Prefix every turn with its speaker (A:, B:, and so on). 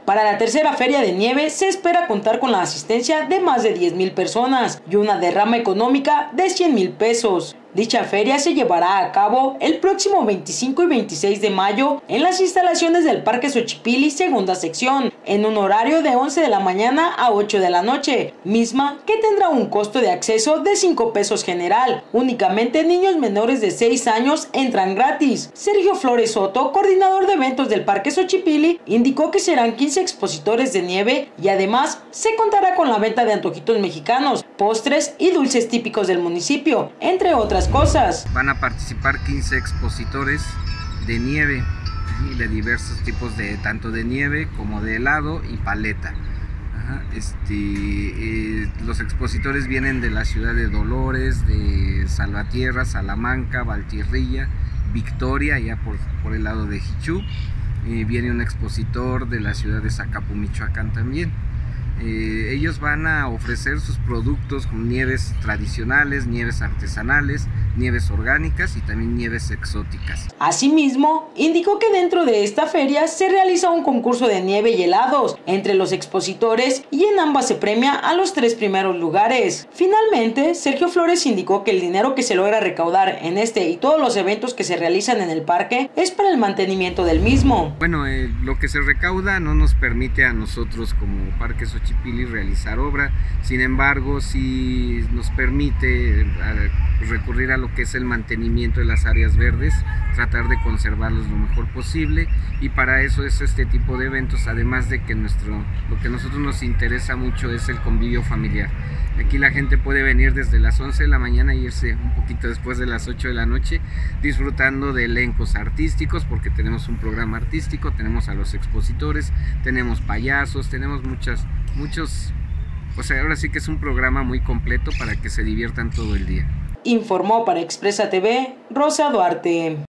A: Para la tercera Feria de Nieve se espera contar con la asistencia de más de 10,000 personas y una derrama económica de 100,000 pesos. Dicha feria se llevará a cabo el próximo 25 y 26 de mayo en las instalaciones del Parque Xochipilli, segunda sección, en un horario de 11 de la mañana a 8 de la noche, misma que tendrá un costo de acceso de 5 pesos general. Únicamente niños menores de 6 años entran gratis. Sergio Flores Soto, coordinador de eventos del Parque Xochipilli, indicó que serán 15 expositores de nieve y además se contará con la venta de antojitos mexicanos, postres y dulces típicos del municipio, entre otras cosas.
B: Van a participar 15 expositores de nieve, de diversos tipos, de tanto de nieve como de helado y paleta. Los expositores vienen de la ciudad de Dolores, de Salvatierra, Salamanca, Valtierrilla, Victoria, ya por el lado de Jichú. Viene un expositor de la ciudad de Zacapu, Michoacán también. Ellos van a ofrecer sus productos con nieves tradicionales, nieves artesanales, nieves orgánicas y también nieves exóticas.
A: Asimismo, indicó que dentro de esta feria se realiza un concurso de nieve y helados entre los expositores y en ambas se premia a los 3 primeros lugares. Finalmente, Sergio Flores indicó que el dinero que se logra recaudar en este y todos los eventos que se realizan en el parque es para el mantenimiento del mismo.
B: Bueno, lo que se recauda no nos permite a nosotros como Parque Xochipilli realizar obra, sin embargo sí nos permite recurrir a lo que es el mantenimiento de las áreas verdes, tratar de conservarlos lo mejor posible, y para eso es este tipo de eventos, además de que lo que a nosotros nos interesa mucho es el convivio familiar. Aquí la gente puede venir desde las 11 de la mañana e irse un poquito después de las 8 de la noche, disfrutando de elencos artísticos, porque tenemos un programa artístico, tenemos a los expositores, tenemos payasos, tenemos muchos, o sea, ahora sí que es un programa muy completo para que se diviertan todo el día.
A: Informó para Expresa TV, Rosa Duarte.